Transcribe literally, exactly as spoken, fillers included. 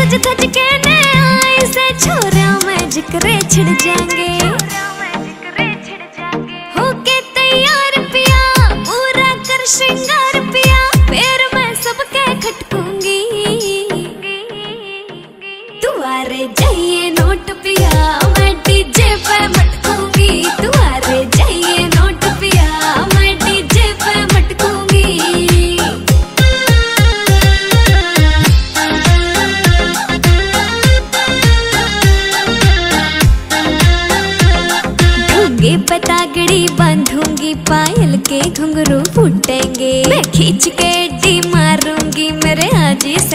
सज धज के ने आई से छोरा में जिक्रे छिड़ जाएंगे। होके तैयार पिया पूरा कर श्रृंगार पिया, फिर मैं सबके खटकूंगी। तुम्हारे जाइए नोट पिया मैं डीजे पे मटकूंगी। तुम्हारे जाइए नोट पिया मैं डीजे पे मटकूंगी। ढूंगे पतागड़ी बांधूंगी, पायल के घुंघरू फूटेंगे। मैं खींच के डी मारूंगी, मेरे आजी